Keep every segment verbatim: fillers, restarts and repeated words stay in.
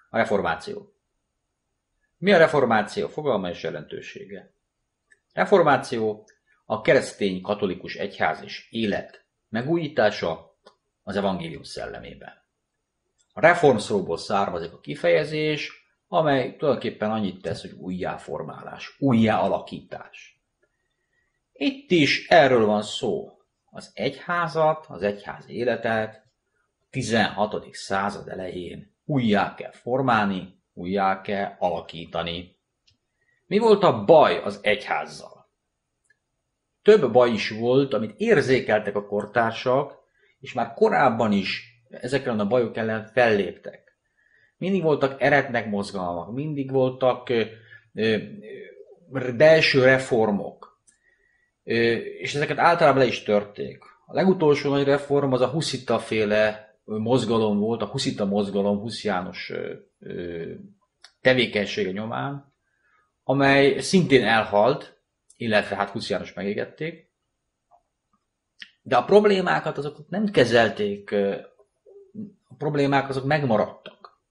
A reformáció. Mi a reformáció fogalma és jelentősége? Reformáció a keresztény katolikus egyház és élet megújítása az evangélium szellemében. A reform szóból származik a kifejezés, amely tulajdonképpen annyit tesz, hogy újjáformálás, újjáalakítás. Itt is erről van szó. Az egyházat, az egyház életet a tizenhatodik század elején újjá kell formálni, újjá kell alakítani. Mi volt a baj az egyházzal? Több baj is volt, amit érzékeltek a kortársak, és már korábban is ezekkel a bajok ellen felléptek. Mindig voltak eretnek mozgalmak, mindig voltak ö, ö, belső reformok, ö, és ezeket általában le is törték. A legutolsó nagy reform az a huszita féle mozgalom volt, a huszita mozgalom Husz János ö, ö, tevékenysége nyomán, amely szintén elhalt, illetve hát Husz János megégették, de a problémákat azokat nem kezelték, a problémák azok megmaradtak.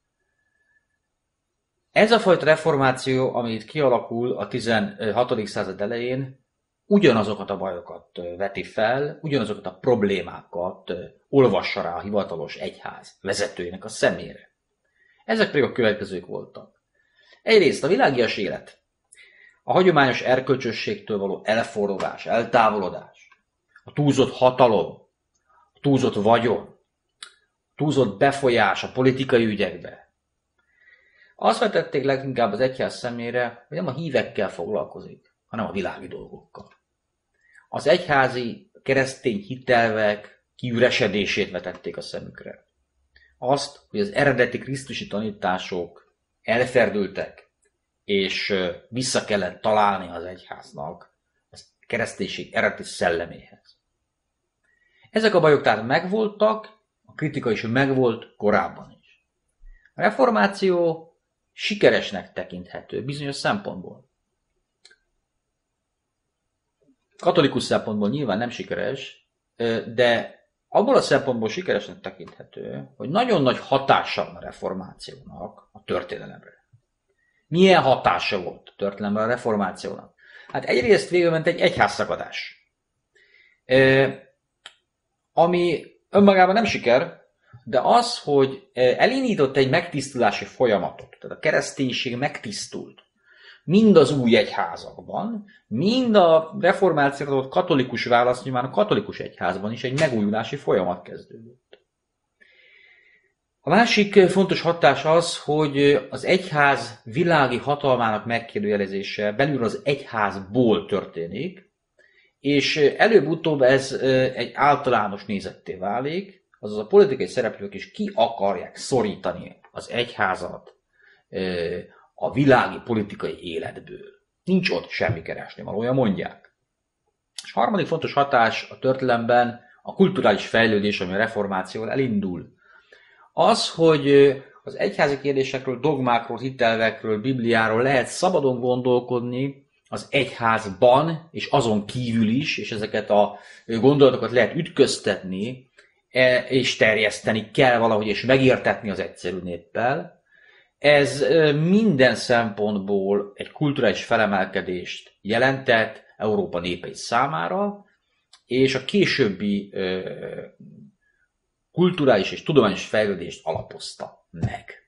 Ez a fajta reformáció, ami itt kialakul a tizenhatodik század elején, ugyanazokat a bajokat veti fel, ugyanazokat a problémákat olvassa rá a hivatalos egyház vezetőjének a szemére. Ezek pedig a következők voltak. Egyrészt a világias élet, a hagyományos erkölcsösségtől való elfordulás, eltávolodás, a túlzott hatalom, a túlzott vagyon, a túlzott befolyás a politikai ügyekbe. Azt vetették leginkább az egyház szemére, hogy nem a hívekkel foglalkozik, hanem a világi dolgokkal. Az egyházi keresztény hitelvek kiüresedését vetették a szemükre. Azt, hogy az eredeti krisztusi tanítások elferdültek, és vissza kellett találni az egyháznak a kereszténység eredeti szelleméhez. Ezek a bajok tehát megvoltak, a kritika is megvolt korábban is. A reformáció sikeresnek tekinthető bizonyos szempontból. Katolikus szempontból nyilván nem sikeres, de abból a szempontból sikeresnek tekinthető, hogy nagyon nagy hatása van a reformációnak a történelemre. Milyen hatása volt a történelemre a reformációnak? Hát egyrészt végülment egy egyházszakadás, ami önmagában nem siker, de az, hogy elindított egy megtisztulási folyamatot, tehát a kereszténység megtisztult, mind az új egyházakban, mind a reformációra adott katolikus válasz nyilván a katolikus egyházban is egy megújulási folyamat kezdődött. A másik fontos hatás az, hogy az egyház világi hatalmának megkérdőjelezése belül az egyházból történik, és előbb-utóbb ez egy általános nézetté válik, azaz a politikai szereplők is ki akarják szorítani az egyházat a világi politikai életből. Nincs ott semmi keresni valója, mondják. És harmadik fontos hatás a történelemben a kulturális fejlődés, ami a reformációval elindul. Az, hogy az egyházi kérdésekről, dogmákról, hitelvekről, Bibliáról lehet szabadon gondolkodni az egyházban, és azon kívül is, és ezeket a gondolatokat lehet ütköztetni, és terjeszteni kell valahogy, és megértetni az egyszerű néppel. Ez minden szempontból egy kulturális felemelkedést jelentett Európa népei számára, és a későbbi kulturális és tudományos fejlődést alapozta meg.